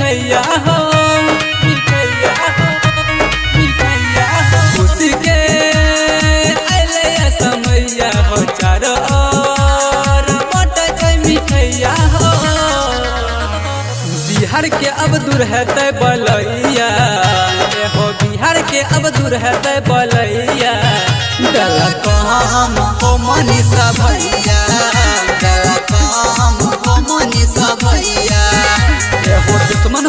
मिठैया हो मिठैया हो मिठैया हो खुशी के अइले समैया हो चारों ओर बटै मिठैया हो बिहार के अब दूर है तय बलैया हो बिहार के अब दूर है तय बलैया डला काम हो मनीषा भैया डला काम हो मनीषा भैया हो दुश्मन